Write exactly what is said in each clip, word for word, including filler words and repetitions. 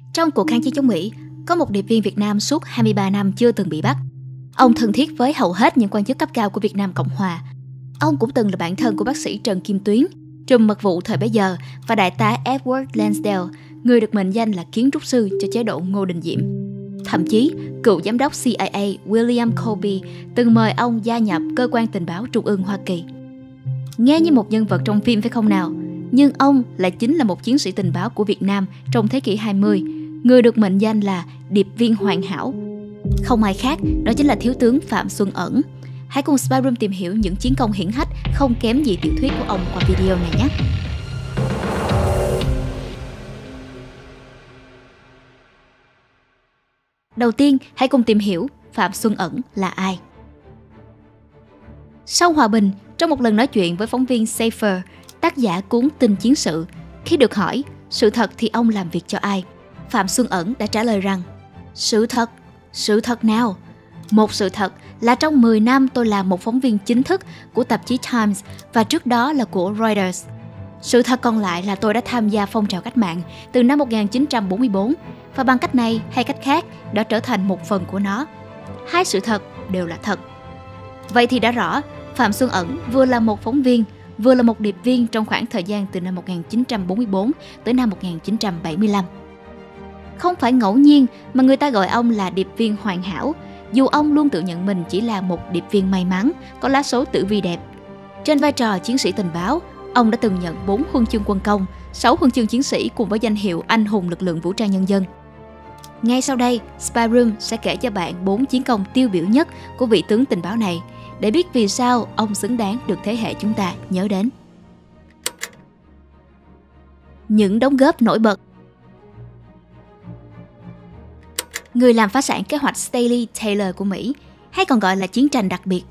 Trong cuộc kháng chiến chống Mỹ, có một điệp viên Việt Nam suốt hai mươi ba năm chưa từng bị bắt. Ông thân thiết với hầu hết những quan chức cấp cao của Việt Nam Cộng Hòa. Ông cũng từng là bạn thân của bác sĩ Trần Kim Tuyến, trùm mật vụ thời bấy giờ, và đại tá Edward Lansdale, người được mệnh danh là kiến trúc sư cho chế độ Ngô Đình Diệm. Thậm chí, cựu giám đốc C I A William Colby từng mời ông gia nhập cơ quan tình báo trung ương Hoa Kỳ. Nghe như một nhân vật trong phim phải không nào? Nhưng ông lại chính là một chiến sĩ tình báo của Việt Nam trong thế kỷ hai mươi, người được mệnh danh là điệp viên hoàn hảo. Không ai khác, đó chính là thiếu tướng Phạm Xuân Ẩn. Hãy cùng Spy Room tìm hiểu những chiến công hiển hách không kém gì tiểu thuyết của ông qua video này nhé. Đầu tiên, hãy cùng tìm hiểu Phạm Xuân Ẩn là ai. Sau hòa bình, trong một lần nói chuyện với phóng viên Safer, tác giả cuốn Tin Chiến sự, khi được hỏi sự thật thì ông làm việc cho ai, Phạm Xuân Ẩn đã trả lời rằng: Sự thật? Sự thật nào? Một sự thật là trong mười năm tôi làm một phóng viên chính thức của tạp chí Times và trước đó là của Reuters. Sự thật còn lại là tôi đã tham gia phong trào cách mạng từ năm một nghìn chín trăm bốn mươi tư và bằng cách này hay cách khác đã trở thành một phần của nó. Hai sự thật đều là thật. Vậy thì đã rõ, Phạm Xuân Ẩn vừa là một phóng viên, vừa là một điệp viên trong khoảng thời gian từ năm một nghìn chín trăm bốn mươi tư tới năm một nghìn chín trăm bảy mươi lăm. Không phải ngẫu nhiên mà người ta gọi ông là điệp viên hoàn hảo, dù ông luôn tự nhận mình chỉ là một điệp viên may mắn, có lá số tử vi đẹp. Trên vai trò chiến sĩ tình báo, ông đã từng nhận bốn huân chương quân công, sáu huân chương chiến sĩ cùng với danh hiệu anh hùng lực lượng vũ trang nhân dân. Ngay sau đây, Spy Room sẽ kể cho bạn bốn chiến công tiêu biểu nhất của vị tướng tình báo này, để biết vì sao ông xứng đáng được thế hệ chúng ta nhớ đến. Những đóng góp nổi bật. Người làm phá sản kế hoạch Staley Taylor của Mỹ, hay còn gọi là chiến tranh đặc biệt.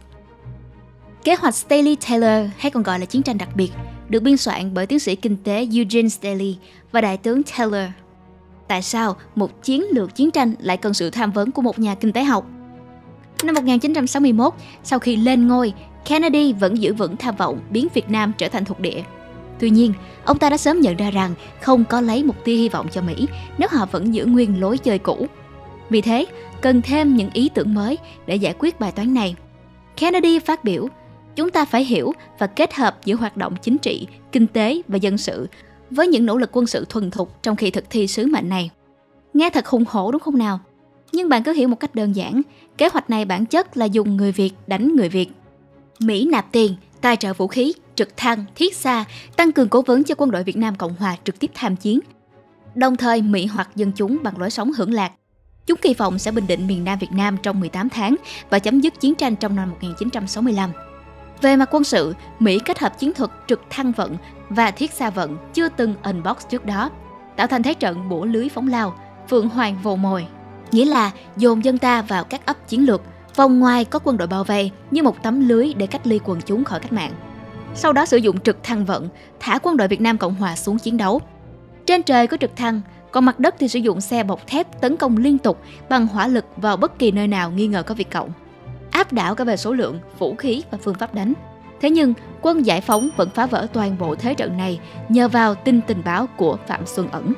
Kế hoạch Staley Taylor, hay còn gọi là chiến tranh đặc biệt, được biên soạn bởi tiến sĩ kinh tế Eugene Staley và đại tướng Taylor. Tại sao một chiến lược chiến tranh lại cần sự tham vấn của một nhà kinh tế học? Năm một nghìn chín trăm sáu mươi mốt, sau khi lên ngôi, Kennedy vẫn giữ vững tham vọng biến Việt Nam trở thành thuộc địa. Tuy nhiên, ông ta đã sớm nhận ra rằng không có lấy một tia hy vọng cho Mỹ nếu họ vẫn giữ nguyên lối chơi cũ. Vì thế, cần thêm những ý tưởng mới để giải quyết bài toán này. Kennedy phát biểu: chúng ta phải hiểu và kết hợp giữa hoạt động chính trị, kinh tế và dân sự với những nỗ lực quân sự thuần thục trong khi thực thi sứ mệnh này. Nghe thật hùng hổ đúng không nào? Nhưng bạn cứ hiểu một cách đơn giản, kế hoạch này bản chất là dùng người Việt đánh người Việt. Mỹ nạp tiền, tài trợ vũ khí, trực thăng, thiết xa, tăng cường cố vấn cho quân đội Việt Nam Cộng Hòa trực tiếp tham chiến. Đồng thời Mỹ hoặc dân chúng bằng lối sống hưởng lạc. Chúng kỳ vọng sẽ bình định miền Nam Việt Nam trong mười tám tháng và chấm dứt chiến tranh trong năm một nghìn chín trăm sáu mươi lăm. Về mặt quân sự, Mỹ kết hợp chiến thuật trực thăng vận và thiết xa vận chưa từng unbox trước đó, tạo thành thế trận bủa lưới phóng lao, phượng hoàng vồ mồi. Nghĩa là dồn dân ta vào các ấp chiến lược, vòng ngoài có quân đội bao vây như một tấm lưới để cách ly quần chúng khỏi cách mạng. Sau đó sử dụng trực thăng vận, thả quân đội Việt Nam Cộng Hòa xuống chiến đấu. Trên trời có trực thăng, còn mặt đất thì sử dụng xe bọc thép tấn công liên tục bằng hỏa lực vào bất kỳ nơi nào nghi ngờ có Việt Cộng. Áp đảo cả về số lượng, vũ khí và phương pháp đánh. Thế nhưng, quân giải phóng vẫn phá vỡ toàn bộ thế trận này nhờ vào tin tình báo của Phạm Xuân Ẩn.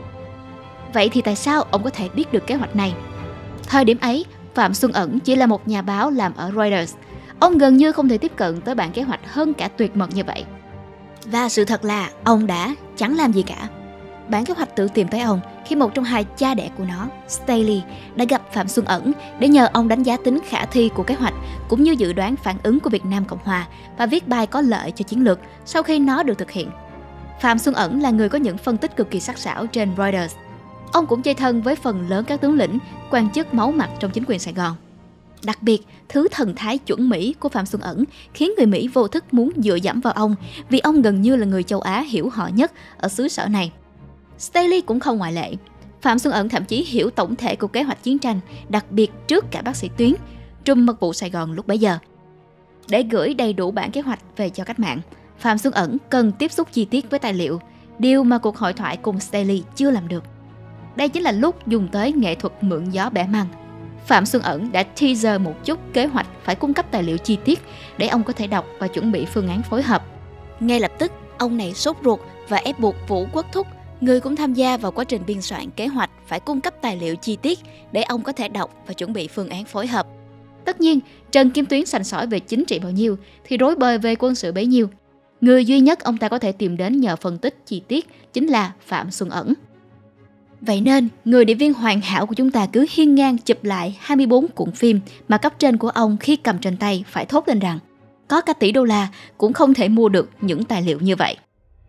Vậy thì tại sao ông có thể biết được kế hoạch này? Thời điểm ấy, Phạm Xuân Ẩn chỉ là một nhà báo làm ở Reuters. Ông gần như không thể tiếp cận tới bản kế hoạch hơn cả tuyệt mật như vậy. Và sự thật là ông đã chẳng làm gì cả. Bản kế hoạch tự tìm tới ông khi một trong hai cha đẻ của nó, Staley, đã gặp Phạm Xuân Ẩn để nhờ ông đánh giá tính khả thi của kế hoạch cũng như dự đoán phản ứng của Việt Nam Cộng Hòa và viết bài có lợi cho chiến lược sau khi nó được thực hiện. Phạm Xuân Ẩn là người có những phân tích cực kỳ sắc sảo trên Reuters. Ông cũng chơi thân với phần lớn các tướng lĩnh, quan chức máu mặt trong chính quyền Sài Gòn. Đặc biệt, thứ thần thái chuẩn Mỹ của Phạm Xuân Ẩn khiến người Mỹ vô thức muốn dựa dẫm vào ông vì ông gần như là người châu Á hiểu họ nhất ở xứ sở này. Staley cũng không ngoại lệ. Phạm Xuân Ẩn thậm chí hiểu tổng thể của kế hoạch chiến tranh, đặc biệt trước cả bác sĩ Tuyến, trùm mật vụ Sài Gòn lúc bấy giờ. Để gửi đầy đủ bản kế hoạch về cho cách mạng, Phạm Xuân Ẩn cần tiếp xúc chi tiết với tài liệu, điều mà cuộc hội thoại cùng Staley chưa làm được. Đây chính là lúc dùng tới nghệ thuật mượn gió bẻ măng. Phạm Xuân Ẩn đã teaser một chút kế hoạch phải cung cấp tài liệu chi tiết để ông có thể đọc và chuẩn bị phương án phối hợp. Ngay lập tức, ông này sốt ruột và ép buộc Vũ Quốc Thúc, Người cũng tham gia vào quá trình biên soạn kế hoạch phải cung cấp tài liệu chi tiết để ông có thể đọc và chuẩn bị phương án phối hợp. Tất nhiên, Trần Kim Tuyến sành sỏi về chính trị bao nhiêu thì rối bời về quân sự bấy nhiêu. Người duy nhất ông ta có thể tìm đến nhờ phân tích chi tiết chính là Phạm Xuân Ẩn. Vậy nên, người điệp viên hoàn hảo của chúng ta cứ hiên ngang chụp lại hai mươi bốn cuộn phim mà cấp trên của ông khi cầm trên tay phải thốt lên rằng có cả tỷ đô la cũng không thể mua được những tài liệu như vậy.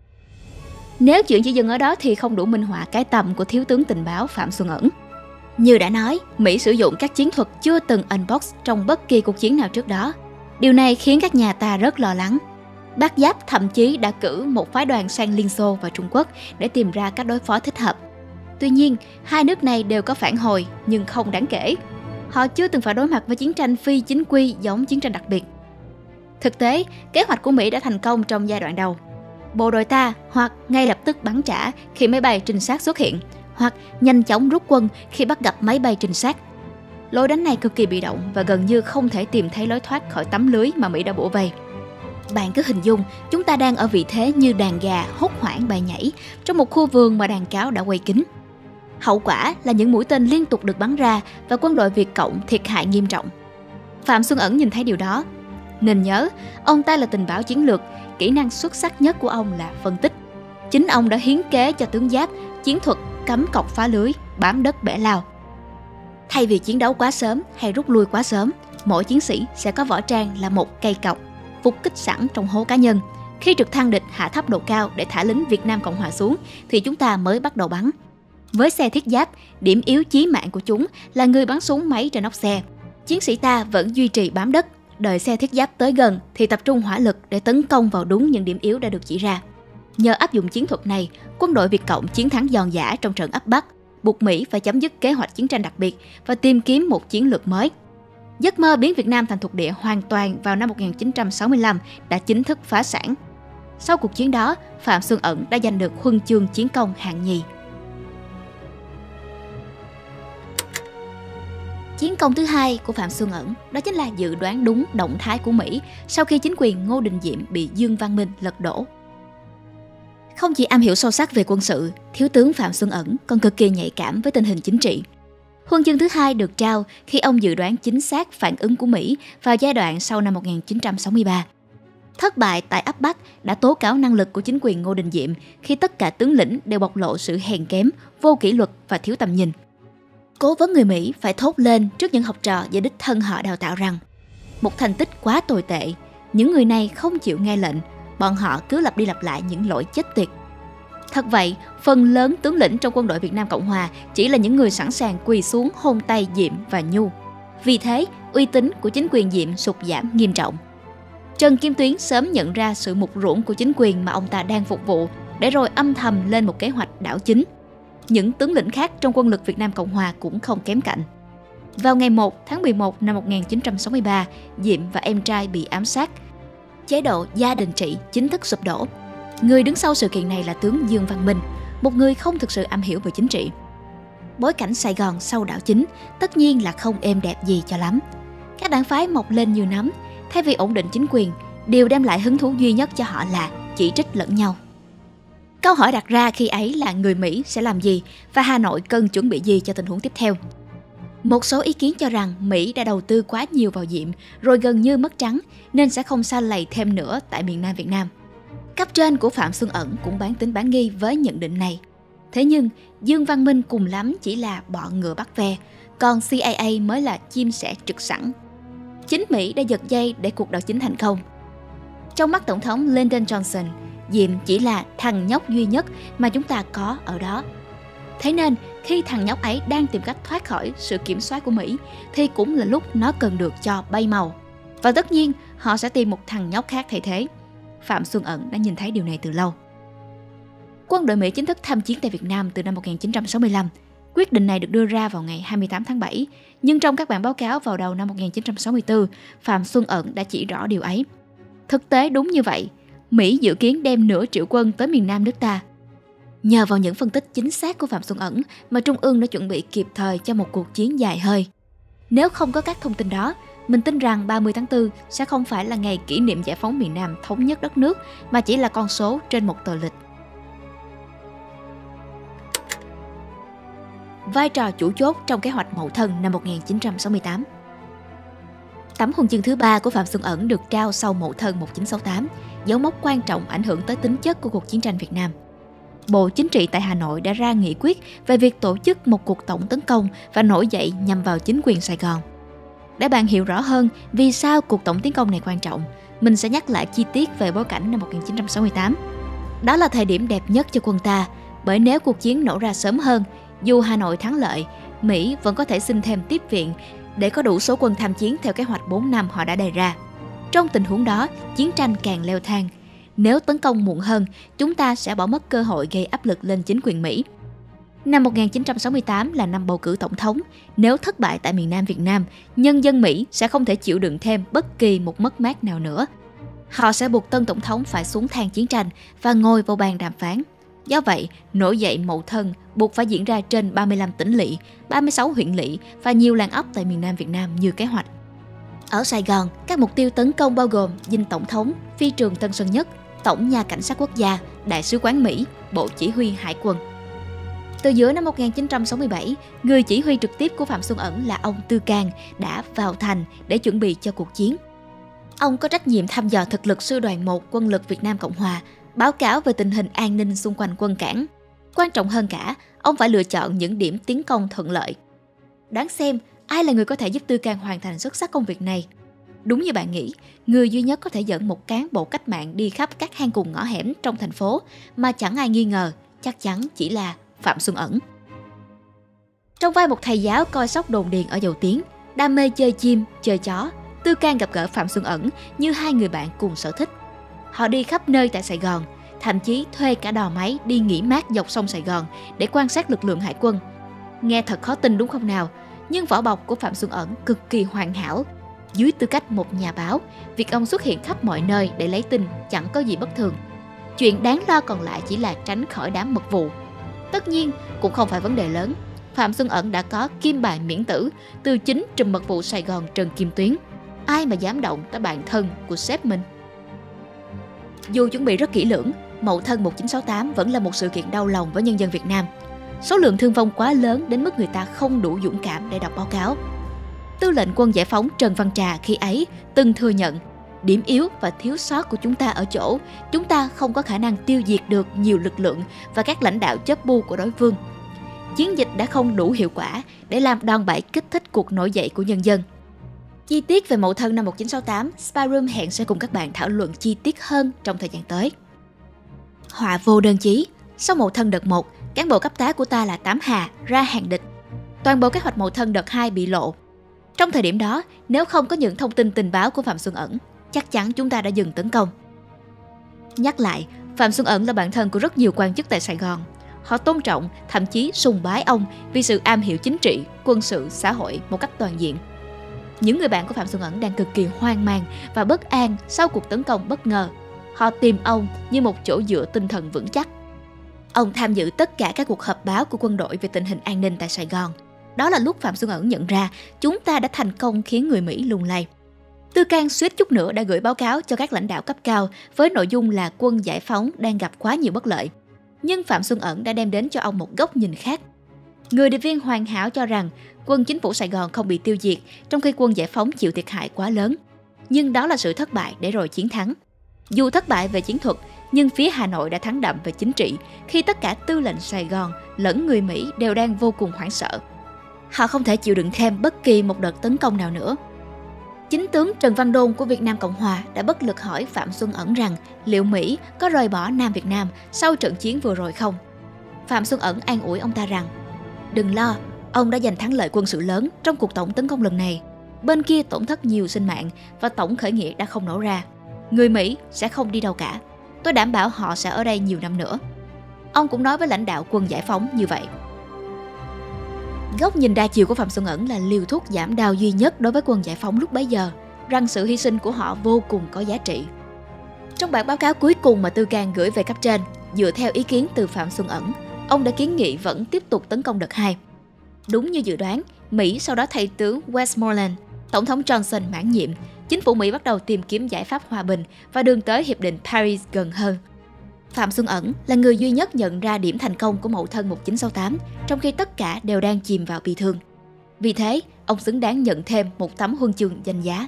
Nếu chuyện chỉ dừng ở đó thì không đủ minh họa cái tầm của thiếu tướng tình báo Phạm Xuân Ẩn. Như đã nói, Mỹ sử dụng các chiến thuật chưa từng unbox trong bất kỳ cuộc chiến nào trước đó. Điều này khiến các nhà ta rất lo lắng. Bác Giáp thậm chí đã cử một phái đoàn sang Liên Xô và Trung Quốc để tìm ra các đối phó thích hợp. Tuy nhiên, hai nước này đều có phản hồi nhưng không đáng kể. Họ chưa từng phải đối mặt với chiến tranh phi chính quy giống chiến tranh đặc biệt. Thực tế, kế hoạch của Mỹ đã thành công trong giai đoạn đầu. Bộ đội ta hoặc ngay lập tức bắn trả khi máy bay trinh sát xuất hiện, hoặc nhanh chóng rút quân khi bắt gặp máy bay trinh sát. Lối đánh này cực kỳ bị động và gần như không thể tìm thấy lối thoát khỏi tấm lưới mà Mỹ đã bủa vây. Bạn cứ hình dung chúng ta đang ở vị thế như đàn gà hốt hoảng bay nhảy trong một khu vườn mà đàn cáo đã quay kín. Hậu quả là những mũi tên liên tục được bắn ra và quân đội Việt Cộng thiệt hại nghiêm trọng. Phạm Xuân Ẩn nhìn thấy điều đó. Nên nhớ, ông ta là tình báo chiến lược, kỹ năng xuất sắc nhất của ông là phân tích. Chính ông đã hiến kế cho tướng Giáp chiến thuật cắm cọc phá lưới, bám đất bẻ lao. Thay vì chiến đấu quá sớm hay rút lui quá sớm, mỗi chiến sĩ sẽ có võ trang là một cây cọc, phục kích sẵn trong hố cá nhân. Khi trực thăng địch hạ thấp độ cao để thả lính Việt Nam Cộng Hòa xuống, thì chúng ta mới bắt đầu bắn. Với xe thiết giáp, điểm yếu chí mạng của chúng là người bắn súng máy trên nóc xe. Chiến sĩ ta vẫn duy trì bám đất, đợi xe thiết giáp tới gần thì tập trung hỏa lực để tấn công vào đúng những điểm yếu đã được chỉ ra. Nhờ áp dụng chiến thuật này, quân đội Việt Cộng chiến thắng giòn giã trong trận ấp Bắc, buộc Mỹ phải chấm dứt kế hoạch chiến tranh đặc biệt và tìm kiếm một chiến lược mới. Giấc mơ biến Việt Nam thành thuộc địa hoàn toàn vào năm một nghìn chín trăm sáu mươi lăm đã chính thức phá sản. Sau cuộc chiến đó, Phạm Xuân Ẩn đã giành được huân chương chiến công hạng nhì. Chiến công thứ hai của Phạm Xuân Ẩn đó chính là dự đoán đúng động thái của Mỹ sau khi chính quyền Ngô Đình Diệm bị Dương Văn Minh lật đổ. Không chỉ am hiểu sâu sắc về quân sự, thiếu tướng Phạm Xuân Ẩn còn cực kỳ nhạy cảm với tình hình chính trị. Huân chương thứ hai được trao khi ông dự đoán chính xác phản ứng của Mỹ vào giai đoạn sau năm một nghìn chín trăm sáu mươi ba. Thất bại tại ấp Bắc đã tố cáo năng lực của chính quyền Ngô Đình Diệm khi tất cả tướng lĩnh đều bộc lộ sự hèn kém, vô kỷ luật và thiếu tầm nhìn. Cố vấn người Mỹ phải thốt lên trước những học trò do đích thân họ đào tạo rằng một thành tích quá tồi tệ, những người này không chịu nghe lệnh, bọn họ cứ lặp đi lặp lại những lỗi chết tiệt. Thật vậy, phần lớn tướng lĩnh trong quân đội Việt Nam Cộng Hòa chỉ là những người sẵn sàng quỳ xuống hôn tay Diệm và Nhu. Vì thế, uy tín của chính quyền Diệm sụt giảm nghiêm trọng. Trần Kim Tuyến sớm nhận ra sự mục ruỗng của chính quyền mà ông ta đang phục vụ, để rồi âm thầm lên một kế hoạch đảo chính. Những tướng lĩnh khác trong quân lực Việt Nam Cộng Hòa cũng không kém cạnh. Vào ngày một tháng mười một năm một nghìn chín trăm sáu mươi ba, Diệm và em trai bị ám sát. Chế độ gia đình trị chính thức sụp đổ. Người đứng sau sự kiện này là tướng Dương Văn Minh, một người không thực sự am hiểu về chính trị. Bối cảnh Sài Gòn sau đảo chính tất nhiên là không êm đẹp gì cho lắm. Các đảng phái mọc lên như nấm, thay vì ổn định chính quyền, điều đem lại hứng thú duy nhất cho họ là chỉ trích lẫn nhau. Câu hỏi đặt ra khi ấy là người Mỹ sẽ làm gì và Hà Nội cần chuẩn bị gì cho tình huống tiếp theo. Một số ý kiến cho rằng Mỹ đã đầu tư quá nhiều vào Diệm rồi gần như mất trắng nên sẽ không sa lầy thêm nữa tại miền Nam Việt Nam. Cấp trên của Phạm Xuân Ẩn cũng bán tín bán nghi với nhận định này. Thế nhưng Dương Văn Minh cùng lắm chỉ là bọ ngựa bắt ve, còn C I A mới là chim sẻ trực sẵn. Chính Mỹ đã giật dây để cuộc đảo chính thành công. Trong mắt Tổng thống Lyndon Johnson, Diệm chỉ là thằng nhóc duy nhất mà chúng ta có ở đó. Thế nên khi thằng nhóc ấy đang tìm cách thoát khỏi sự kiểm soát của Mỹ thì cũng là lúc nó cần được cho bay màu. Và tất nhiên họ sẽ tìm một thằng nhóc khác thay thế. Phạm Xuân Ẩn đã nhìn thấy điều này từ lâu. Quân đội Mỹ chính thức tham chiến tại Việt Nam từ năm một nghìn chín trăm sáu mươi lăm. Quyết định này được đưa ra vào ngày hai mươi tám tháng bảy, nhưng trong các bản báo cáo vào đầu năm một nghìn chín trăm sáu mươi tư, Phạm Xuân Ẩn đã chỉ rõ điều ấy. Thực tế đúng như vậy, Mỹ dự kiến đem nửa triệu quân tới miền Nam nước ta. Nhờ vào những phân tích chính xác của Phạm Xuân Ẩn mà Trung ương đã chuẩn bị kịp thời cho một cuộc chiến dài hơi. Nếu không có các thông tin đó, mình tin rằng ba mươi tháng tư sẽ không phải là ngày kỷ niệm giải phóng miền Nam thống nhất đất nước mà chỉ là con số trên một tờ lịch. vai trò chủ chốt trong kế hoạch Mậu Thân năm một nghìn chín trăm sáu mươi tám. Tấm huân chương thứ ba của Phạm Xuân Ẩn được trao sau Mậu Thân một nghìn chín trăm sáu mươi tám, dấu mốc quan trọng ảnh hưởng tới tính chất của cuộc chiến tranh Việt Nam. Bộ Chính trị tại Hà Nội đã ra nghị quyết về việc tổ chức một cuộc tổng tấn công và nổi dậy nhằm vào chính quyền Sài Gòn. Để bạn hiểu rõ hơn vì sao cuộc tổng tiến công này quan trọng, mình sẽ nhắc lại chi tiết về bối cảnh năm một nghìn chín trăm sáu mươi tám. Đó là thời điểm đẹp nhất cho quân ta, bởi nếu cuộc chiến nổ ra sớm hơn, dù Hà Nội thắng lợi, Mỹ vẫn có thể xin thêm tiếp viện để có đủ số quân tham chiến theo kế hoạch bốn năm họ đã đề ra. Trong tình huống đó, chiến tranh càng leo thang. Nếu tấn công muộn hơn, chúng ta sẽ bỏ mất cơ hội gây áp lực lên chính quyền Mỹ. Năm một nghìn chín trăm sáu mươi tám là năm bầu cử tổng thống. Nếu thất bại tại miền Nam Việt Nam, nhân dân Mỹ sẽ không thể chịu đựng thêm bất kỳ một mất mát nào nữa. Họ sẽ buộc tân tổng thống phải xuống thang chiến tranh và ngồi vào bàn đàm phán. Do vậy, nổi dậy Mậu Thân buộc phải diễn ra trên ba mươi lăm tỉnh lỵ, ba mươi sáu huyện lỵ và nhiều làng ấp tại miền Nam Việt Nam như kế hoạch. Ở Sài Gòn, các mục tiêu tấn công bao gồm dinh tổng thống, phi trường Tân Sơn Nhất, Tổng nhà Cảnh sát Quốc gia, Đại sứ quán Mỹ, Bộ Chỉ huy Hải quân. Từ giữa năm một nghìn chín trăm sáu mươi bảy, người chỉ huy trực tiếp của Phạm Xuân Ẩn là ông Tư Cang đã vào thành để chuẩn bị cho cuộc chiến. Ông có trách nhiệm thăm dò thực lực sư đoàn một quân lực Việt Nam Cộng Hòa, báo cáo về tình hình an ninh xung quanh quân cảng. Quan trọng hơn cả, ông phải lựa chọn những điểm tiến công thuận lợi. Đoán xem, ai là người có thể giúp Tư Cang hoàn thành xuất sắc công việc này? Đúng như bạn nghĩ, người duy nhất có thể dẫn một cán bộ cách mạng đi khắp các hang cùng ngõ hẻm trong thành phố mà chẳng ai nghi ngờ, chắc chắn chỉ là Phạm Xuân Ẩn. Trong vai một thầy giáo coi sóc đồn điền ở Dầu Tiếng, đam mê chơi chim, chơi chó, Tư Cang gặp gỡ Phạm Xuân Ẩn như hai người bạn cùng sở thích. Họ đi khắp nơi tại Sài Gòn, thậm chí thuê cả đò máy đi nghỉ mát dọc sông Sài Gòn để quan sát lực lượng hải quân. Nghe thật khó tin đúng không nào? Nhưng vỏ bọc của Phạm Xuân Ẩn cực kỳ hoàn hảo. Dưới tư cách một nhà báo, việc ông xuất hiện khắp mọi nơi để lấy tin chẳng có gì bất thường. Chuyện đáng lo còn lại chỉ là tránh khỏi đám mật vụ. Tất nhiên, cũng không phải vấn đề lớn. Phạm Xuân Ẩn đã có kim bài miễn tử từ chính trùm mật vụ Sài Gòn Trần Kim Tuyến. Ai mà dám động tới bạn thân của sếp mình? Dù chuẩn bị rất kỹ lưỡng, Mậu Thân một nghìn chín trăm sáu mươi tám vẫn là một sự kiện đau lòng với nhân dân Việt Nam. Số lượng thương vong quá lớn đến mức người ta không đủ dũng cảm để đọc báo cáo. Tư lệnh quân giải phóng Trần Văn Trà khi ấy từng thừa nhận, điểm yếu và thiếu sót của chúng ta ở chỗ chúng ta không có khả năng tiêu diệt được nhiều lực lượng và các lãnh đạo chớp bu của đối phương. Chiến dịch đã không đủ hiệu quả để làm đòn bẩy kích thích cuộc nổi dậy của nhân dân. Chi tiết về Mậu Thân năm một nghìn chín trăm sáu mươi tám, Spyroom hẹn sẽ cùng các bạn thảo luận chi tiết hơn trong thời gian tới. Họa vô đơn chí. Sau Mậu Thân đợt một, cán bộ cấp tá của ta là Tám Hà ra hàng địch. Toàn bộ kế hoạch Mậu Thân đợt hai bị lộ. Trong thời điểm đó, nếu không có những thông tin tình báo của Phạm Xuân Ẩn, chắc chắn chúng ta đã dừng tấn công. Nhắc lại, Phạm Xuân Ẩn là bạn thân của rất nhiều quan chức tại Sài Gòn. Họ tôn trọng, thậm chí sùng bái ông vì sự am hiểu chính trị, quân sự, xã hội một cách toàn diện. Những người bạn của Phạm Xuân Ẩn đang cực kỳ hoang mang và bất an sau cuộc tấn công bất ngờ. Họ tìm ông như một chỗ dựa tinh thần vững chắc. Ông tham dự tất cả các cuộc họp báo của quân đội về tình hình an ninh tại Sài Gòn. Đó là lúc Phạm Xuân Ẩn nhận ra chúng ta đã thành công khiến người Mỹ lung lay. Tư Cang suýt chút nữa đã gửi báo cáo cho các lãnh đạo cấp cao với nội dung là quân giải phóng đang gặp quá nhiều bất lợi. Nhưng Phạm Xuân Ẩn đã đem đến cho ông một góc nhìn khác. Người điệp viên hoàn hảo cho rằng quân chính phủ Sài Gòn không bị tiêu diệt, trong khi quân giải phóng chịu thiệt hại quá lớn. Nhưng đó là sự thất bại để rồi chiến thắng. Dù thất bại về chiến thuật, nhưng phía Hà Nội đã thắng đậm về chính trị khi tất cả tư lệnh Sài Gòn lẫn người Mỹ đều đang vô cùng hoảng sợ. Họ không thể chịu đựng thêm bất kỳ một đợt tấn công nào nữa. Chính tướng Trần Văn Đôn của Việt Nam Cộng Hòa đã bất lực hỏi Phạm Xuân Ẩn rằng liệu Mỹ có rời bỏ Nam Việt Nam sau trận chiến vừa rồi không? Phạm Xuân Ẩn an ủi ông ta rằng, đừng lo, ông đã giành thắng lợi quân sự lớn trong cuộc tổng tấn công lần này. Bên kia tổn thất nhiều sinh mạng và tổng khởi nghĩa đã không nổ ra. Người Mỹ sẽ không đi đâu cả. Tôi đảm bảo họ sẽ ở đây nhiều năm nữa. Ông cũng nói với lãnh đạo quân giải phóng như vậy. Góc nhìn đa chiều của Phạm Xuân Ẩn là liều thuốc giảm đau duy nhất đối với quân giải phóng lúc bấy giờ, rằng sự hy sinh của họ vô cùng có giá trị. Trong bản báo cáo cuối cùng mà Tư Cang gửi về cấp trên, dựa theo ý kiến từ Phạm Xuân Ẩn, ông đã kiến nghị vẫn tiếp tục tấn công đợt hai. Đúng như dự đoán, Mỹ sau đó thay tướng Westmoreland, Tổng thống Johnson mãn nhiệm, chính phủ Mỹ bắt đầu tìm kiếm giải pháp hòa bình và đường tới Hiệp định Paris gần hơn. Phạm Xuân Ẩn là người duy nhất nhận ra điểm thành công của mậu thân một chín sáu tám, trong khi tất cả đều đang chìm vào bi thương. Vì thế, ông xứng đáng nhận thêm một tấm huân chương danh giá.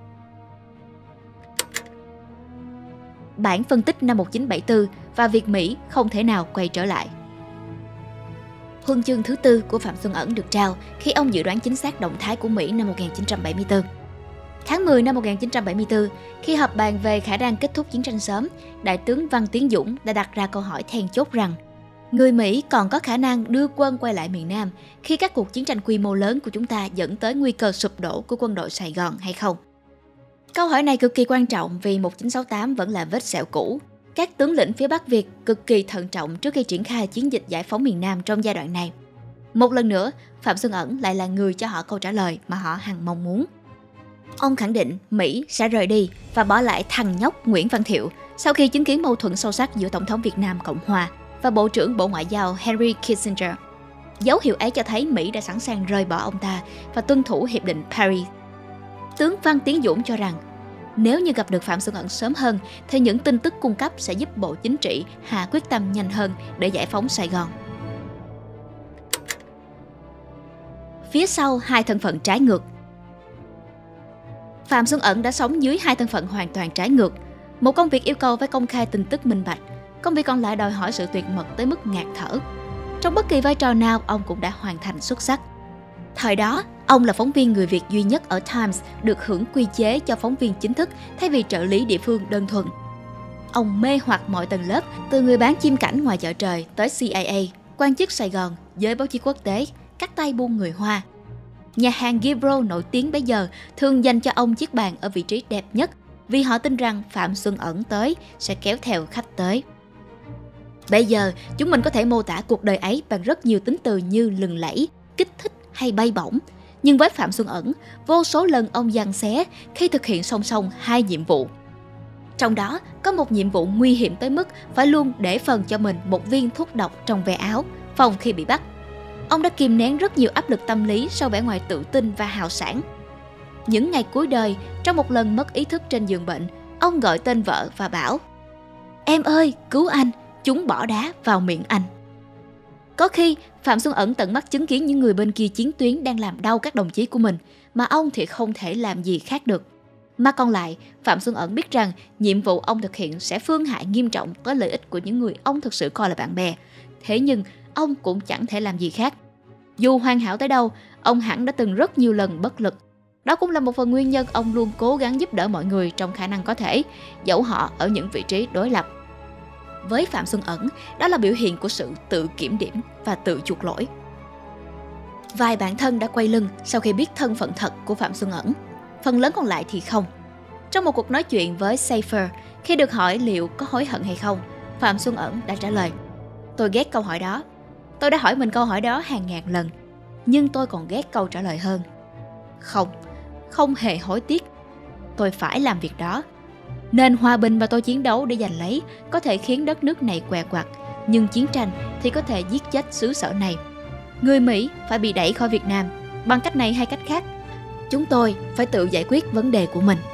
Bản phân tích năm một chín bảy tư và việc Mỹ không thể nào quay trở lại. Huân chương thứ tư của Phạm Xuân Ẩn được trao khi ông dự đoán chính xác động thái của Mỹ năm một chín bảy tư. Tháng mười năm một chín bảy tư, khi họp bàn về khả năng kết thúc chiến tranh sớm, Đại tướng Văn Tiến Dũng đã đặt ra câu hỏi then chốt rằng người Mỹ còn có khả năng đưa quân quay lại miền Nam khi các cuộc chiến tranh quy mô lớn của chúng ta dẫn tới nguy cơ sụp đổ của quân đội Sài Gòn hay không? Câu hỏi này cực kỳ quan trọng vì một chín sáu tám vẫn là vết sẹo cũ. Các tướng lĩnh phía Bắc Việt cực kỳ thận trọng trước khi triển khai chiến dịch giải phóng miền Nam trong giai đoạn này. Một lần nữa, Phạm Xuân Ẩn lại là người cho họ câu trả lời mà họ hằng mong muốn. Ông khẳng định Mỹ sẽ rời đi và bỏ lại thằng nhóc Nguyễn Văn Thiệu sau khi chứng kiến mâu thuẫn sâu sắc giữa Tổng thống Việt Nam Cộng Hòa và Bộ trưởng Bộ Ngoại giao Henry Kissinger. Dấu hiệu ấy cho thấy Mỹ đã sẵn sàng rời bỏ ông ta và tuân thủ Hiệp định Paris. Tướng Văn Tiến Dũng cho rằng nếu như gặp được Phạm Xuân Ẩn sớm hơn thì những tin tức cung cấp sẽ giúp Bộ Chính trị hạ quyết tâm nhanh hơn để giải phóng Sài Gòn. Phía sau hai thân phận trái ngược. Phạm Xuân Ẩn đã sống dưới hai thân phận hoàn toàn trái ngược. Một công việc yêu cầu phải công khai tin tức minh bạch, công việc còn lại đòi hỏi sự tuyệt mật tới mức ngạt thở. Trong bất kỳ vai trò nào, ông cũng đã hoàn thành xuất sắc. Thời đó, ông là phóng viên người Việt duy nhất ở Times được hưởng quy chế cho phóng viên chính thức thay vì trợ lý địa phương đơn thuần. Ông mê hoặc mọi tầng lớp, từ người bán chim cảnh ngoài chợ trời tới C I A, quan chức Sài Gòn, giới báo chí quốc tế, các tay buôn người Hoa. Nhà hàng Gibro nổi tiếng bấy giờ thường dành cho ông chiếc bàn ở vị trí đẹp nhất vì họ tin rằng Phạm Xuân Ẩn tới sẽ kéo theo khách tới. Bây giờ, chúng mình có thể mô tả cuộc đời ấy bằng rất nhiều tính từ như lừng lẫy, kích thích hay bay bổng. Nhưng với Phạm Xuân Ẩn, vô số lần ông giằng xé khi thực hiện song song hai nhiệm vụ. Trong đó, có một nhiệm vụ nguy hiểm tới mức phải luôn để phần cho mình một viên thuốc độc trong ve áo, phòng khi bị bắt. Ông đã kìm nén rất nhiều áp lực tâm lý sau vẻ ngoài tự tin và hào sảng. Những ngày cuối đời, trong một lần mất ý thức trên giường bệnh, ông gọi tên vợ và bảo: "Em ơi, cứu anh, chúng bỏ đá vào miệng anh." Có khi, Phạm Xuân Ẩn tận mắt chứng kiến những người bên kia chiến tuyến đang làm đau các đồng chí của mình, mà ông thì không thể làm gì khác được. Mà còn lại, Phạm Xuân Ẩn biết rằng nhiệm vụ ông thực hiện sẽ phương hại nghiêm trọng tới lợi ích của những người ông thực sự coi là bạn bè. Thế nhưng, ông cũng chẳng thể làm gì khác. Dù hoàn hảo tới đâu, ông hẳn đã từng rất nhiều lần bất lực. Đó cũng là một phần nguyên nhân ông luôn cố gắng giúp đỡ mọi người trong khả năng có thể, dẫu họ ở những vị trí đối lập. Với Phạm Xuân Ẩn, đó là biểu hiện của sự tự kiểm điểm và tự chuộc lỗi. Vài bạn thân đã quay lưng sau khi biết thân phận thật của Phạm Xuân Ẩn. Phần lớn còn lại thì không. Trong một cuộc nói chuyện với Safer, khi được hỏi liệu có hối hận hay không, Phạm Xuân Ẩn đã trả lời: "Tôi ghét câu hỏi đó. Tôi đã hỏi mình câu hỏi đó hàng ngàn lần. Nhưng tôi còn ghét câu trả lời hơn. Không, không hề hối tiếc. Tôi phải làm việc đó. Nền hòa bình mà tôi chiến đấu để giành lấy có thể khiến đất nước này què quặt, nhưng chiến tranh thì có thể giết chết xứ sở này. Người Mỹ phải bị đẩy khỏi Việt Nam bằng cách này hay cách khác. Chúng tôi phải tự giải quyết vấn đề của mình."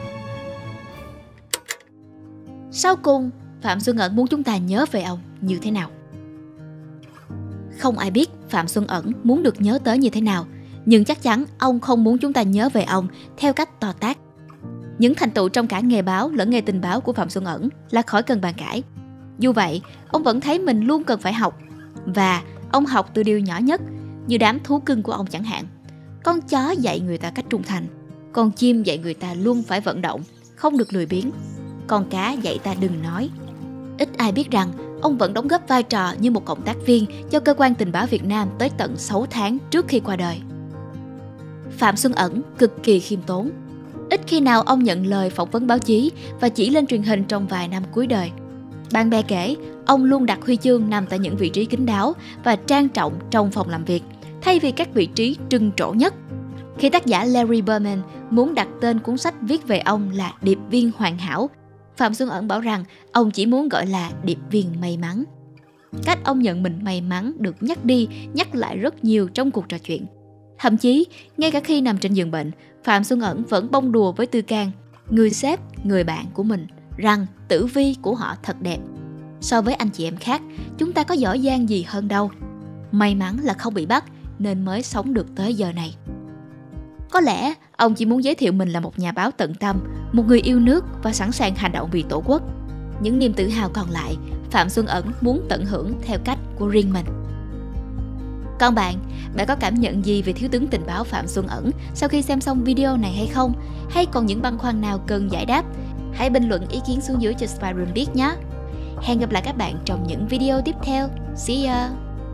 Sau cùng, Phạm Xuân Ẩn muốn chúng ta nhớ về ông như thế nào? Không ai biết Phạm Xuân Ẩn muốn được nhớ tới như thế nào, nhưng chắc chắn ông không muốn chúng ta nhớ về ông theo cách to tát. Những thành tựu trong cả nghề báo lẫn nghề tình báo của Phạm Xuân Ẩn là khỏi cần bàn cãi. Dù vậy, ông vẫn thấy mình luôn cần phải học. Và ông học từ điều nhỏ nhất, như đám thú cưng của ông chẳng hạn. Con chó dạy người ta cách trung thành, con chim dạy người ta luôn phải vận động, không được lười biếng. Con cá dạy ta đừng nói. Ít ai biết rằng ông vẫn đóng góp vai trò như một cộng tác viên cho cơ quan tình báo Việt Nam tới tận sáu tháng trước khi qua đời. Phạm Xuân Ẩn cực kỳ khiêm tốn. Ít khi nào ông nhận lời phỏng vấn báo chí và chỉ lên truyền hình trong vài năm cuối đời. Bạn bè kể, ông luôn đặt huy chương nằm tại những vị trí kín đáo và trang trọng trong phòng làm việc, thay vì các vị trí trưng trổ nhất. Khi tác giả Larry Berman muốn đặt tên cuốn sách viết về ông là Điệp viên hoàn hảo, Phạm Xuân Ẩn bảo rằng ông chỉ muốn gọi là điệp viên may mắn. Cách ông nhận mình may mắn được nhắc đi, nhắc lại rất nhiều trong cuộc trò chuyện. Thậm chí, ngay cả khi nằm trên giường bệnh, Phạm Xuân Ẩn vẫn bông đùa với Tư Can, người sếp, người bạn của mình, rằng tử vi của họ thật đẹp. So với anh chị em khác, chúng ta có giỏi giang gì hơn đâu. May mắn là không bị bắt nên mới sống được tới giờ này. Có lẽ ông chỉ muốn giới thiệu mình là một nhà báo tận tâm, một người yêu nước và sẵn sàng hành động vì Tổ quốc. Những niềm tự hào còn lại, Phạm Xuân Ẩn muốn tận hưởng theo cách của riêng mình. Còn bạn, bạn có cảm nhận gì về thiếu tướng tình báo Phạm Xuân Ẩn sau khi xem xong video này hay không? Hay còn những băn khoăn nào cần giải đáp? Hãy bình luận ý kiến xuống dưới cho Spy Room biết nhé. Hẹn gặp lại các bạn trong những video tiếp theo. See ya!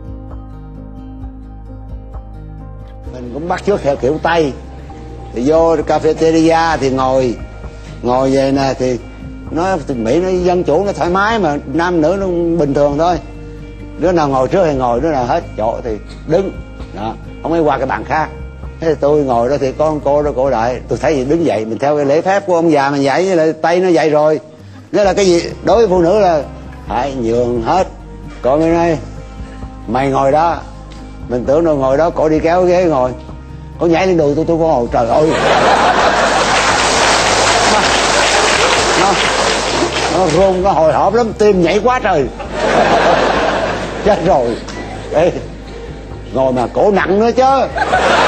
Mình cũng bắt chước theo kiểu Tây. Thì vô cafeteria thì ngồi Ngồi về nè thì nó Mỹ nó dân chủ nó thoải mái mà, nam nữ nó bình thường thôi. Đứa nào ngồi trước thì ngồi, đứa nào hết chỗ thì đứng đó, không ai qua cái bàn khác. Thế thì tôi ngồi đó thì có con cô đó cổ đại, tôi thấy gì đứng dậy, mình theo cái lễ phép của ông già mình dạy, với lại Tây nó dạy rồi. Nghĩa là cái gì đối với phụ nữ là phải nhường hết. Còn người này mày ngồi đó, mình tưởng đâu ngồi đó, cổ đi kéo ghế ngồi, cổ nhảy lên đùi tôi, tôi có ngồi trời ơi. nó nó run, nó hồi hộp lắm, tim nhảy quá trời. Chết rồi. Ê, ngồi mà cổ nặng nữa chứ.